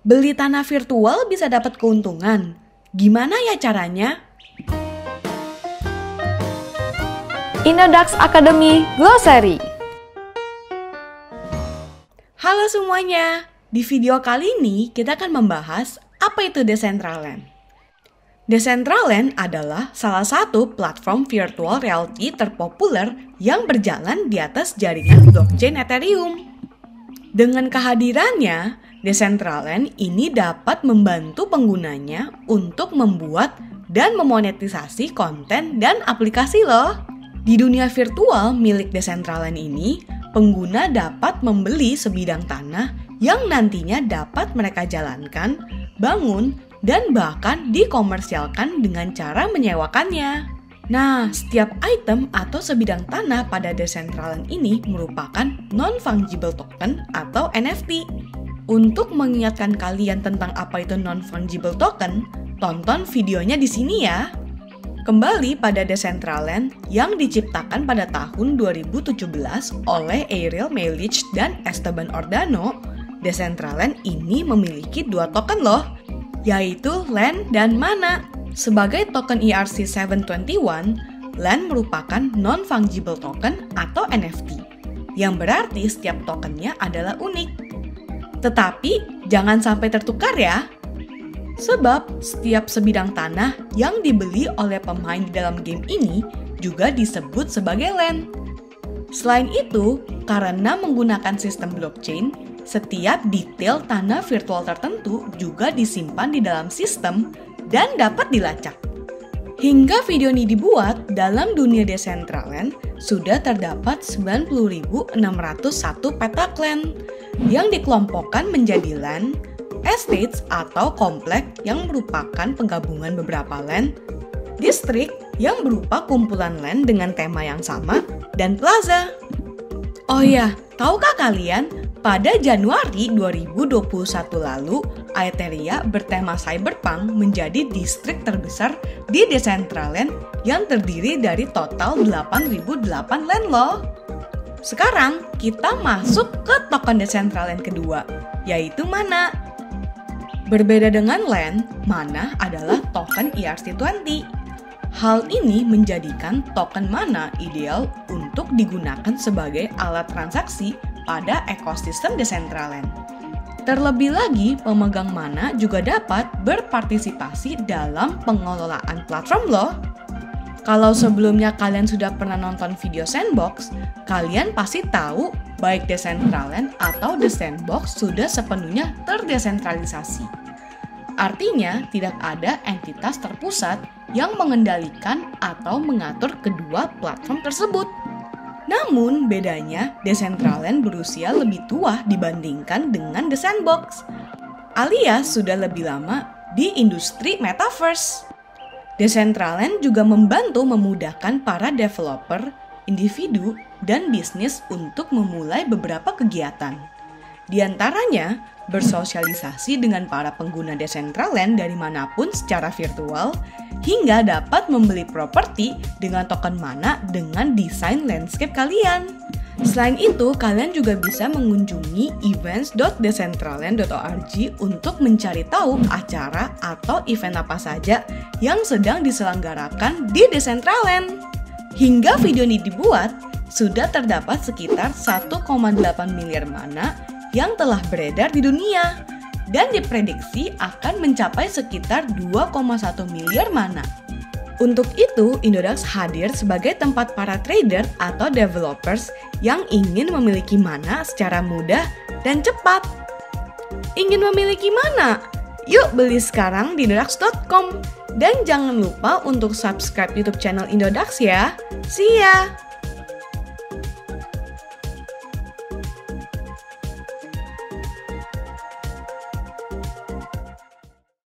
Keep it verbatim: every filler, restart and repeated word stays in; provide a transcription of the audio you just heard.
Beli tanah virtual bisa dapat keuntungan. Gimana ya caranya? Indodax Academy Glossary. Halo semuanya, di video kali ini kita akan membahas apa itu Decentraland. Decentraland adalah salah satu platform virtual reality terpopuler yang berjalan di atas jaringan blockchain Ethereum. Dengan kehadirannya, Decentraland ini dapat membantu penggunanya untuk membuat dan memonetisasi konten dan aplikasi loh. Di dunia virtual milik Decentraland ini, pengguna dapat membeli sebidang tanah yang nantinya dapat mereka jalankan, bangun, dan bahkan dikomersialkan dengan cara menyewakannya. Nah, setiap item atau sebidang tanah pada Decentraland ini merupakan non-fungible token atau N F T. Untuk mengingatkan kalian tentang apa itu non-fungible token, tonton videonya di sini ya. Kembali pada Decentraland yang diciptakan pada tahun dua ribu tujuh belas oleh Ariel Melich dan Esteban Ordano, Decentraland ini memiliki dua token loh, yaitu L A N dan Mana. Sebagai token E R C tujuh dua satu, L A N merupakan non-fungible token atau N F T, yang berarti setiap tokennya adalah unik. Tetapi jangan sampai tertukar ya, sebab setiap sebidang tanah yang dibeli oleh pemain di dalam game ini juga disebut sebagai L A N. Selain itu, karena menggunakan sistem blockchain, setiap detail tanah virtual tertentu juga disimpan di dalam sistem dan dapat dilacak. Hingga video ini dibuat, dalam dunia Decentraland sudah terdapat sembilan puluh ribu enam ratus satu peta clan yang dikelompokkan menjadi L A N, estates atau komplek yang merupakan penggabungan beberapa L A N, distrik yang berupa kumpulan L A N dengan tema yang sama, dan plaza. Oh ya, tahukah kalian, pada Januari dua ribu dua puluh satu lalu, Aetheria bertema Cyberpunk menjadi distrik terbesar di Decentraland yang terdiri dari total delapan ribu delapan L A N loh. Sekarang kita masuk ke token Decentraland kedua, yaitu Mana. Berbeda dengan L A N, Mana adalah token E R C dua puluh. Hal ini menjadikan token Mana ideal untuk digunakan sebagai alat transaksi pada ekosistem Decentraland. Terlebih lagi, pemegang Mana juga dapat berpartisipasi dalam pengelolaan platform loh. Kalau sebelumnya kalian sudah pernah nonton video Sandbox, kalian pasti tahu baik Decentraland atau The Sandbox sudah sepenuhnya terdesentralisasi. Artinya, tidak ada entitas terpusat yang mengendalikan atau mengatur kedua platform tersebut. Namun, bedanya Decentraland berusia lebih tua dibandingkan dengan The Sandbox, alias sudah lebih lama di industri metaverse. Decentraland juga membantu memudahkan para developer, individu, dan bisnis untuk memulai beberapa kegiatan. Di antaranya, bersosialisasi dengan para pengguna Decentraland dari manapun secara virtual, hingga dapat membeli properti dengan token Mana dengan desain landscape kalian. Selain itu, kalian juga bisa mengunjungi events dot decentraland dot org untuk mencari tahu acara atau event apa saja yang sedang diselenggarakan di Decentraland. Hingga video ini dibuat, sudah terdapat sekitar satu koma delapan miliar Mana yang telah beredar di dunia, dan diprediksi akan mencapai sekitar dua koma satu miliar Mana. Untuk itu, Indodax hadir sebagai tempat para trader atau developers yang ingin memiliki Mana secara mudah dan cepat. Ingin memiliki Mana? Yuk beli sekarang di indodax dot com. Dan jangan lupa untuk subscribe YouTube channel Indodax ya. See ya!